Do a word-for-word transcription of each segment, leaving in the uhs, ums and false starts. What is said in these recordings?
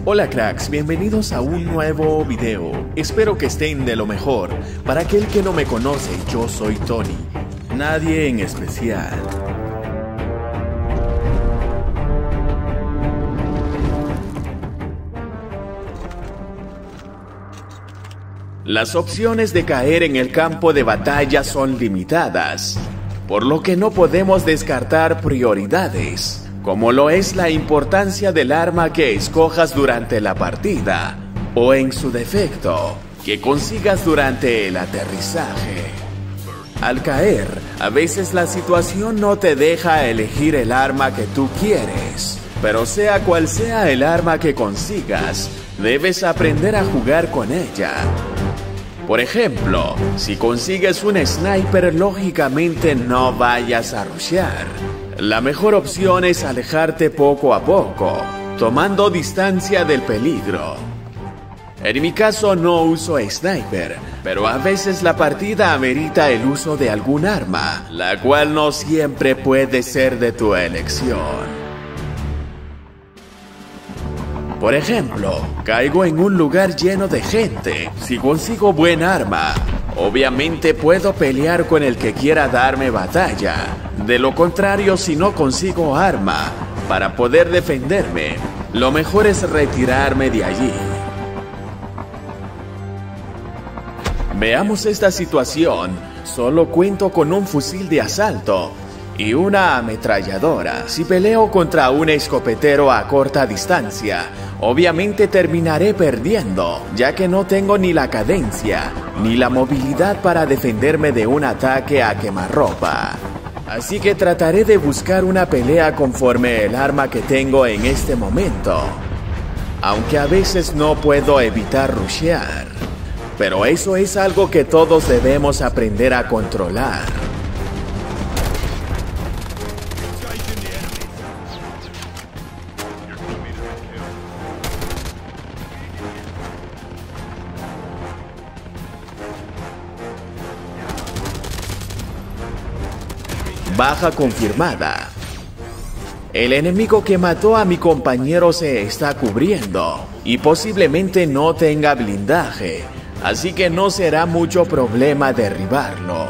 Hola cracks, bienvenidos a un nuevo video. Espero que estén de lo mejor. Para aquel que no me conoce, yo soy Tony. Nadie en especial. Las opciones de caer en el campo de batalla son limitadas, por lo que no podemos descartar prioridades, como lo es la importancia del arma que escojas durante la partida, o en su defecto, que consigas durante el aterrizaje. Al caer, a veces la situación no te deja elegir el arma que tú quieres, pero sea cual sea el arma que consigas, debes aprender a jugar con ella. Por ejemplo, si consigues un sniper, lógicamente no vayas a rushear. La mejor opción es alejarte poco a poco, tomando distancia del peligro. En mi caso no uso sniper, pero a veces la partida amerita el uso de algún arma, la cual no siempre puede ser de tu elección. Por ejemplo, caigo en un lugar lleno de gente. Si consigo buen arma, obviamente puedo pelear con el que quiera darme batalla. De lo contrario, si no consigo arma para poder defenderme, lo mejor es retirarme de allí. Veamos esta situación. Solo cuento con un fusil de asalto y una ametralladora. Si peleo contra un escopetero a corta distancia, obviamente terminaré perdiendo, ya que no tengo ni la cadencia ni la movilidad para defenderme de un ataque a quemarropa. Así que trataré de buscar una pelea conforme el arma que tengo en este momento, aunque a veces no puedo evitar rushear, pero eso es algo que todos debemos aprender a controlar. Baja confirmada. El enemigo que mató a mi compañero se está cubriendo y posiblemente no tenga blindaje, así que no será mucho problema derribarlo.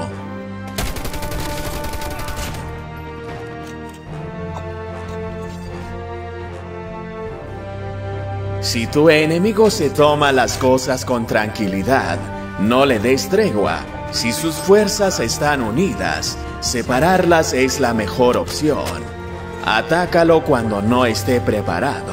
Si tu enemigo se toma las cosas con tranquilidad, no le des tregua. Si sus fuerzas están unidas, separarlas es la mejor opción. Atácalo cuando no esté preparado.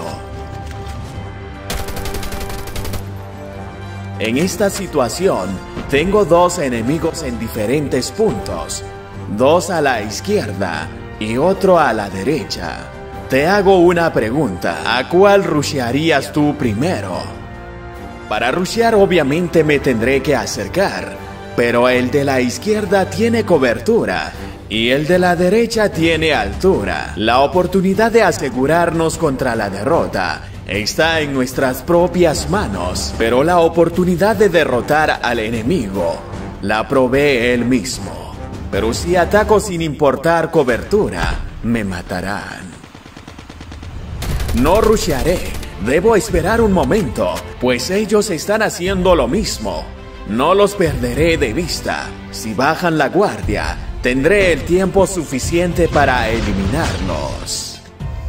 En esta situación, tengo dos enemigos en diferentes puntos, dos a la izquierda y otro a la derecha. Te hago una pregunta, ¿a cuál rushearías tú primero? Para rushear obviamente me tendré que acercar, pero el de la izquierda tiene cobertura y el de la derecha tiene altura. La oportunidad de asegurarnos contra la derrota está en nuestras propias manos, pero la oportunidad de derrotar al enemigo la provee él mismo. Pero si ataco sin importar cobertura, me matarán. No rushearé, debo esperar un momento, pues ellos están haciendo lo mismo. No los perderé de vista. Si bajan la guardia, tendré el tiempo suficiente para eliminarlos.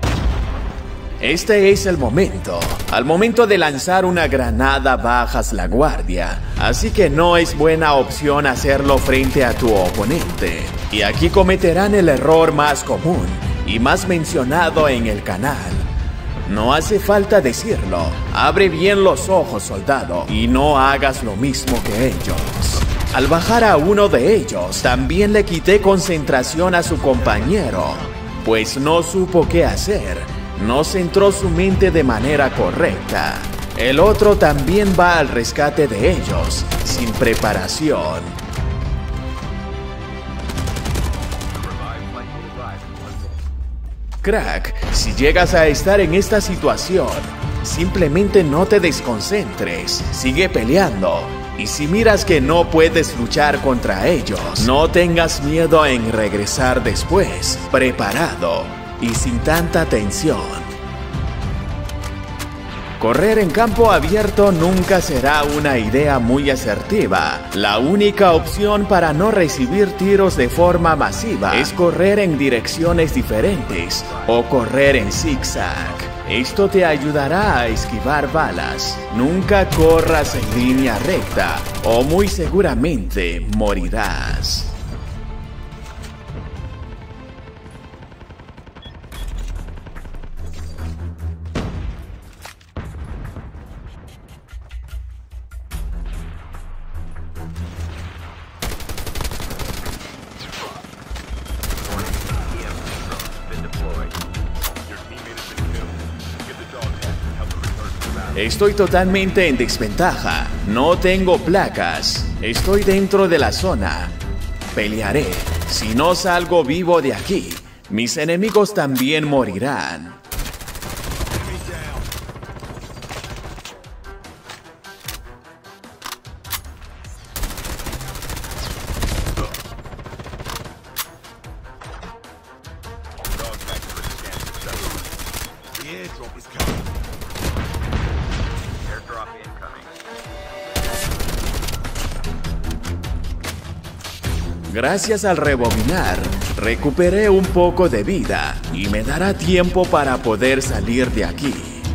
Este es el momento. Al momento de lanzar una granada bajas la guardia, así que no es buena opción hacerlo frente a tu oponente. Y aquí cometerán el error más común y más mencionado en el canal. No hace falta decirlo. Abre bien los ojos, soldado, y no hagas lo mismo que ellos. Al bajar a uno de ellos, también le quité concentración a su compañero, pues no supo qué hacer. No centró su mente de manera correcta. El otro también va al rescate de ellos, sin preparación. Crack, si llegas a estar en esta situación, simplemente no te desconcentres, sigue peleando. Y si miras que no puedes luchar contra ellos, no tengas miedo en regresar después, preparado y sin tanta tensión. Correr en campo abierto nunca será una idea muy asertiva. La única opción para no recibir tiros de forma masiva es correr en direcciones diferentes o correr en zigzag. Esto te ayudará a esquivar balas. Nunca corras en línea recta o muy seguramente morirás. Estoy totalmente en desventaja. No tengo placas. Estoy dentro de la zona. Pelearé. Si no salgo vivo de aquí, mis enemigos también morirán. Gracias al rebobinar, recuperé un poco de vida y me dará tiempo para poder salir de aquí.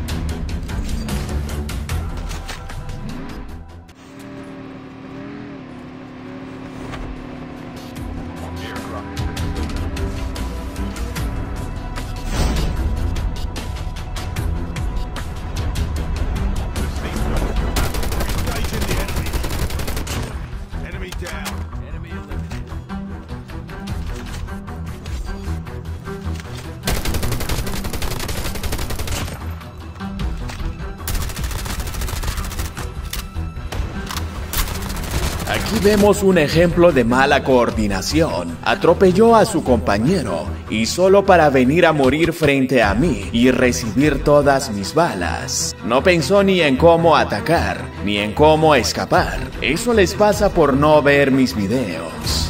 Aquí vemos un ejemplo de mala coordinación. Atropelló a su compañero y solo para venir a morir frente a mí y recibir todas mis balas. No pensó ni en cómo atacar, ni en cómo escapar. Eso les pasa por no ver mis videos.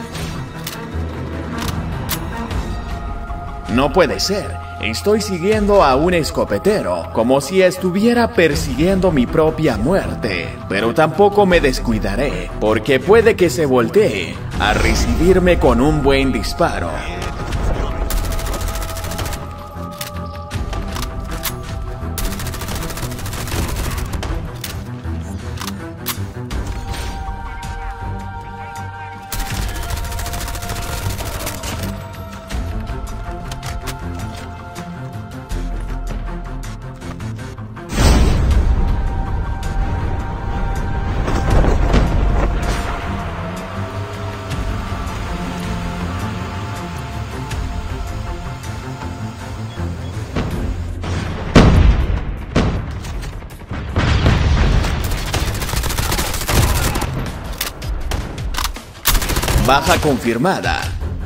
No puede ser. Estoy siguiendo a un escopetero, como si estuviera persiguiendo mi propia muerte. Pero tampoco me descuidaré, porque puede que se voltee a recibirme con un buen disparo. Baja confirmada.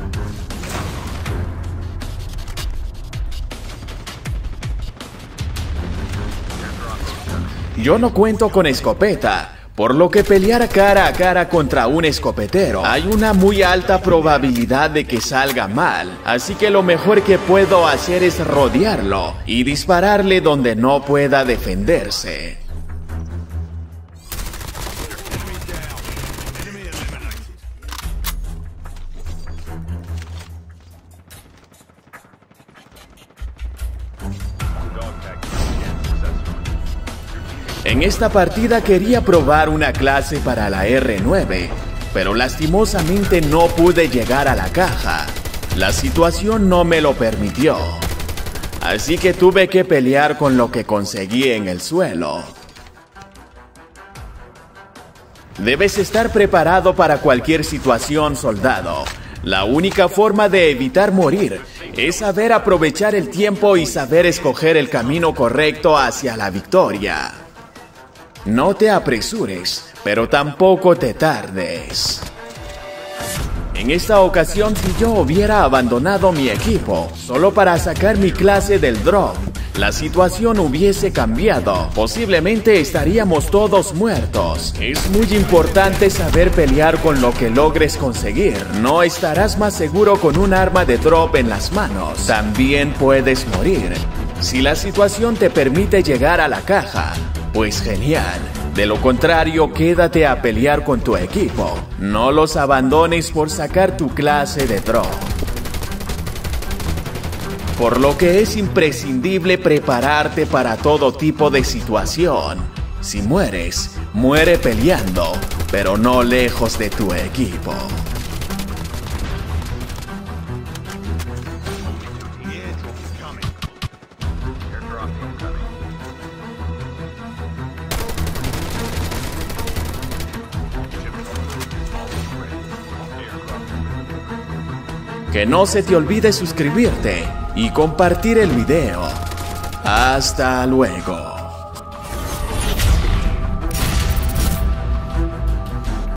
Yo no cuento con escopeta, por lo que pelear cara a cara contra un escopetero hay una muy alta probabilidad de que salga mal, así que lo mejor que puedo hacer es rodearlo y dispararle donde no pueda defenderse. En esta partida quería probar una clase para la R nueve, pero lastimosamente no pude llegar a la caja. La situación no me lo permitió, así que tuve que pelear con lo que conseguí en el suelo. Debes estar preparado para cualquier situación, soldado. La única forma de evitar morir es saber aprovechar el tiempo y saber escoger el camino correcto hacia la victoria. No te apresures, pero tampoco te tardes. En esta ocasión, si yo hubiera abandonado mi equipo solo para sacar mi clase del drop, la situación hubiese cambiado. Posiblemente estaríamos todos muertos. Es muy importante saber pelear con lo que logres conseguir. No estarás más seguro con un arma de drop en las manos. También puedes morir. Si la situación te permite llegar a la caja, pues genial. De lo contrario, quédate a pelear con tu equipo. No los abandones por sacar tu clase de drop. Por lo que es imprescindible prepararte para todo tipo de situación. Si mueres, muere peleando, pero no lejos de tu equipo. Que no se te olvide suscribirte y compartir el video. Hasta luego.